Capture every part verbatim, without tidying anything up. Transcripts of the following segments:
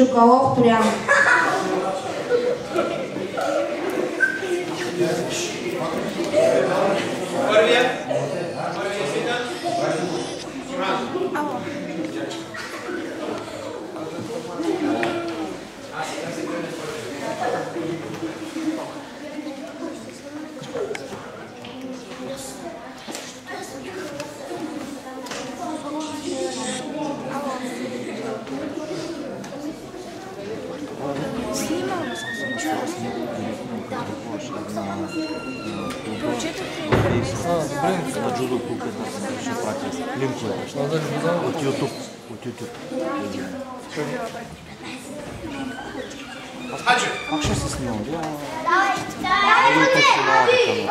Чукалов прямо. Първия. Първия сина. На джудо кука ще прати линкове от YouTube. От YouTube. Как ще се снимам? Давай, давай,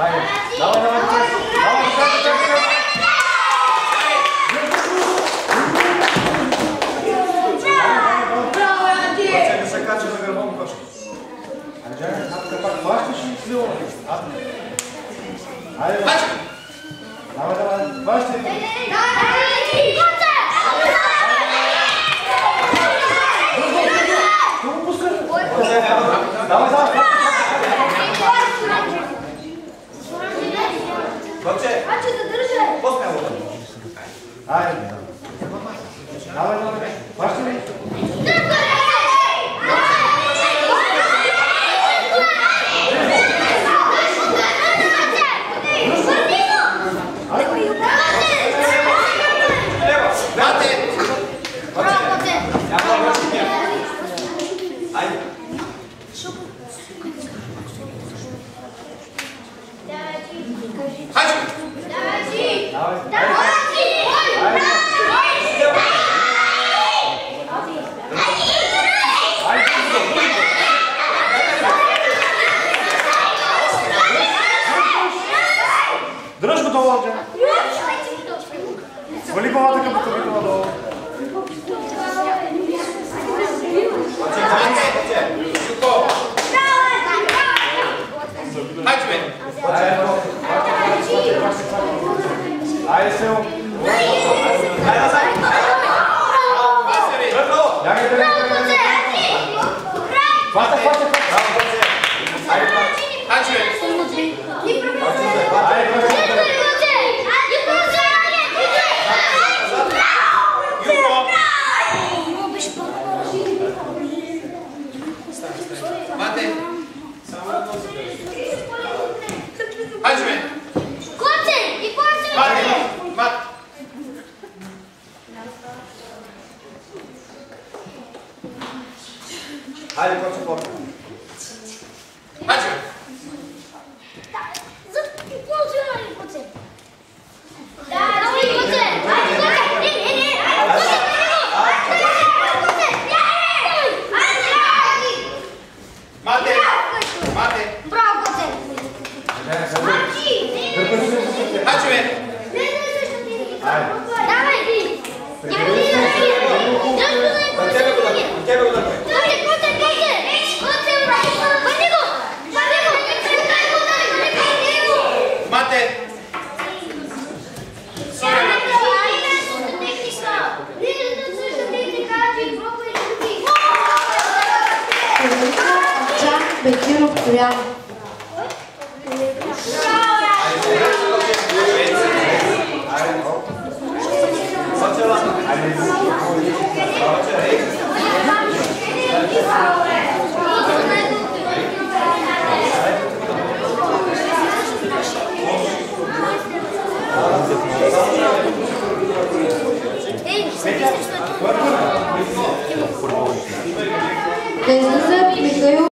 Не се кача на гърбом кошка. Анджелия, хапка пак хващаш ли силно? Айде, давай, давай, хващай. Давай, давай. Бабче, по-смело. Айде. Давай, давай. Хващай ли? Дръж го долу, Аджа. Свали главата към покровителя долу. Айде, Сел. Айде, назад. Лягайте, лягайте. Хваща, хваща, хваща. Айде, Хачи, Мате! Само едно си държи. Хайде, бе! Коце! И коце! Мате! Мате! Хайде, коце, порта. Хайде, бе! За коце! Коце! Давай, коце! Айде, коце! Ей, ей, ей! Коце! Мате! Мате! Браво, коце! Хайде, бе! Давай, ти! От тебе го дърпай! От тебе го дърпай! Мате! Чак Бекиров прямо. Да излиза Михаил